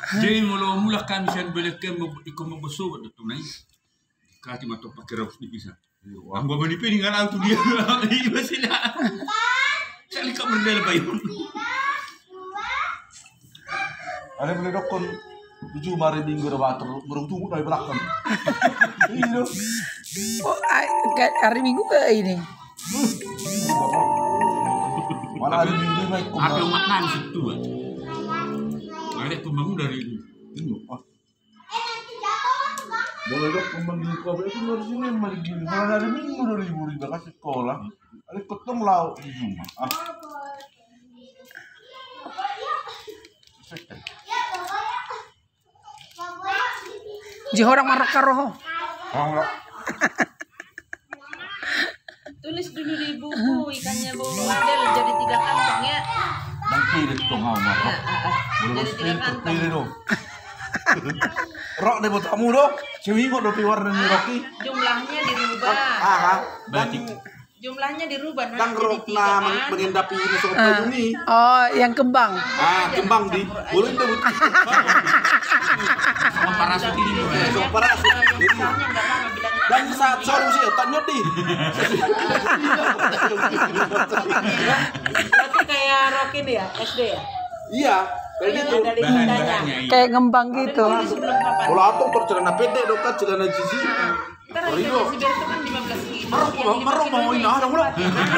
Jadi mula kami sian belekem ikut membesuk itu nai. Kati matok pakai raus dipisah. Ang gua manipi dengan auto dia. Iya sila. Sekali kau berdel bayun. Ada boleh dokon 7 minggu dah bater beruntung dari belakang. Iya. Oh, hari Minggu ke ini. Malah hari Minggu naik Apa yang makna di situ? Ada pembangun dari ini. Boleh dok pembangun di Kobe itu dari sini mari gini. Malah hari Minggu 2.000 ribu kasih sekolah. Ada ketemu lauk di rumah. Orang marah karoh. Tulis dulu di buku ikannya Bu Adel jadi 3 kantong ya. Dan pilih tong hamar. Jadi 3 kantong. Pilih dong. Rok deh buat kamu dong. Cewek kok dopi warna Rocky. Jumlahnya dirubah. Berarti Jumlahnya dirubah Dan jadi rok 3 na kan. mengendapi ini soal ini. Oh, yang kembang. Kembang di. Boleh dong. sama parasut ini. Sama parasut. Jadi Jumlahnya enggak sama bilangnya. dan saat solusi tanya di. Berarti kayak Rocky nih ya, SD ya? Iya, kayak gitu. Dari tindanya. Bahan-bahannya. Kayak ngembang gitu. Sebelum papan. Kalau atau tercelana pendek dong kan celana cici. Ntar harganya si Ber itu kan 15 kilo. Marah mau ini ada mula.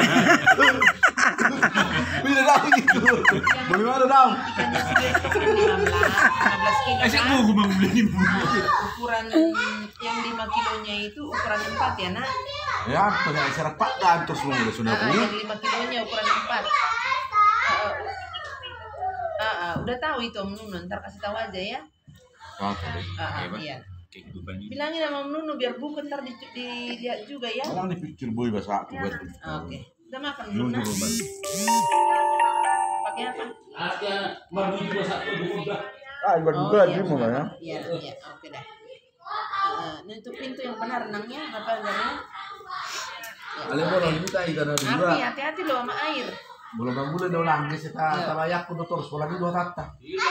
Bila dah gitu. Bagaimana dong? Ikannya si Ber itu kan 15 kilo Saya kan. mau gue bangun ini. Ukuran yang 5 kilonya itu ukuran 4 ya nak? Ya, banyak isyarat Pak dan terus mau udah sudah punya. Yang 5 kilonya ukuran 4. Udah tahu itu Om Nunu, ntar kasih tahu aja ya. Iya. Kehidupan ini. Bilangin sama Om Nunu biar buku ntar dilihat juga ya. Orang dipikir boy bahasa aku buat. Oke. Udah makan belum nak? Pakai apa? Buat juga aja mau ya. Iya, oke dah. Nah, itu pintu yang benar renangnya apa enggaknya? Ale bolong kita ikan ada dua. Api, hati-hati loh sama air. Belum bulan udah nangis kita layak udah terus sekolah ini 2 tata.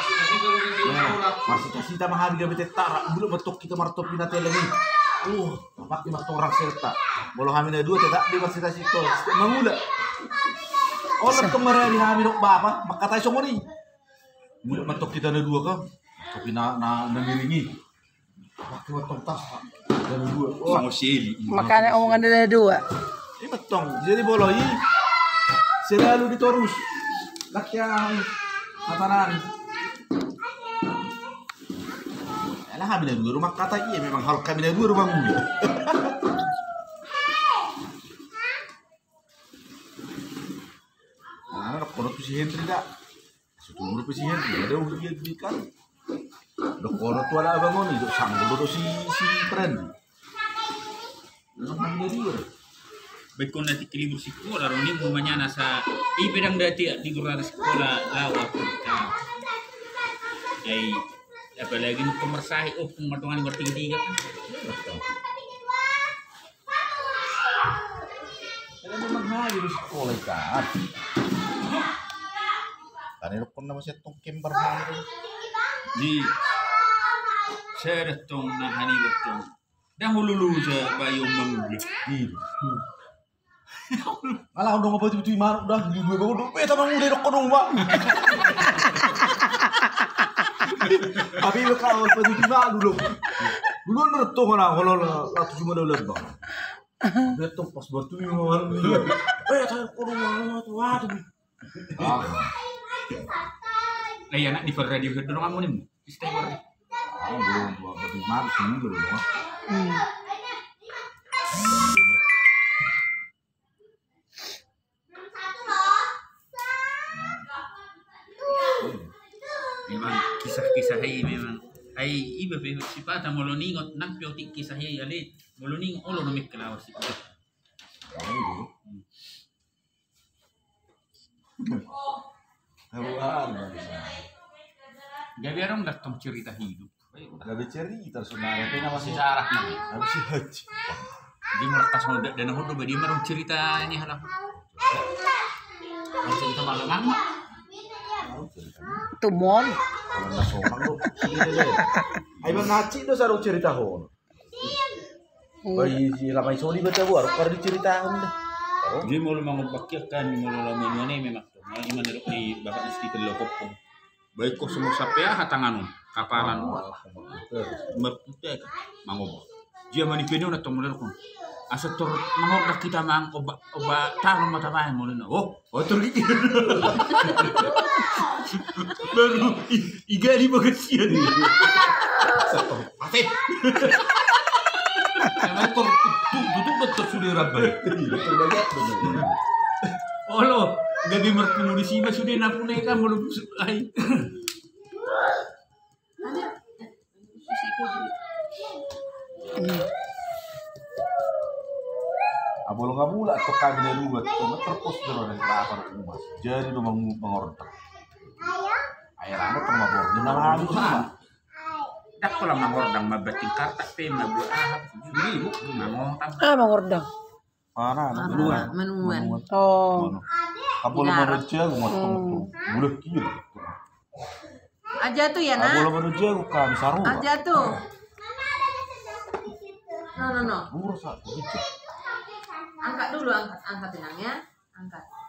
Masih kasih kita mahal dia bete tarak belum betok kita martop pinate lagi. Pakai martop orang serta. Bolong hamilnya 2 tidak di masih kasih to. Mangula. Orang kemarin hamil dok bapa maka tayo songoni. Mulut betok kita ada 2 kan. Tapi na ngiringi. Pakai martop tas. Ada 2. Sama Shelly. Makanya omongan ada 2. Ini betong. Jadi boloi selalu ditorus. Lakyang matanan. Alah kami dua rumah kata iya memang hal kami dua rumah mulu. Anak kono tu si Henry dah. Setumur tu si Henry ada dia berikan. Dok kono tu ada bangun itu sanggup tu si friend. Kami dia. Baik kau nanti kelibur sekolah, Roni mau manyana sa pedang dati di gurada sekolah lawa kita. Jadi apalagi nu pemersahi pemertuan bertiga kan. Karena memang hari di sekolah kan. Karena pun nama saya tongkem berhari. Di saya datang nahani datang. Dah lulu sa bayu mangul. Alah udah ngobrol tiba-tiba maruk dah di dua baru dompet sama udah dok kodong bang. Tapi lo kalau tiba-tiba dulu nereto mana kalau ratu cuma dah ulang bang. Betul pas batu ini orang saya kodong tuh waduh. Lah anak di radio kedorong kamu nih. Istimewa. Belum batu maruk sini belum. Memang kisah-kisah ini memang iba sifat moloningot nang piotik kisah ya ale moloningot olo no miklawas itu. Jadi orang datang cerita hidup. Gak ada cerita sebenarnya, tapi Masih sarah nih. Apa sih haji? Dia merekas muda dan hudu dia merung ceritanya halah. Cerita malam Tumor. Kalau nggak somang lo, ini deh. Ayo ngaci do sarung cerita hon. Bayi ramai soli baca buar, kalau diceritakan deh. Dia mau mengobakkan, mau lama ini memang tuh. Ini menurut di bapak istri pelokop. Baik kok semua sampai tangan kapalan. Merputih mangobak. Dia manipeni udah temu pun. Asal tur mangobak kita mang obat tangan mata main mulai. Oh tur gitu. Baru iga di bagian sih. Mati. Karena duduk betul sudah rabai. Terbanyak benar. Oh lo, gak di mertemu di sini sudah napune kan belum lain. Abol nggak mula atau kabinnya dua tuh terpus dengan lapar umas. Jadi lu mengorder. Air anak sama border nama habis semua. Tak kalau mangordang mabating karta pema buat ahap jadi bu mangordang. Mangordang. Mana? Menuan. Oh. Abol manusia gua tuh. Budak kiri. Aja tuh ya nak. Abol manusia gua kami saru. Aja tuh. No. Bursa gitu. Angkat dulu, angkat tenang ya. Angkat.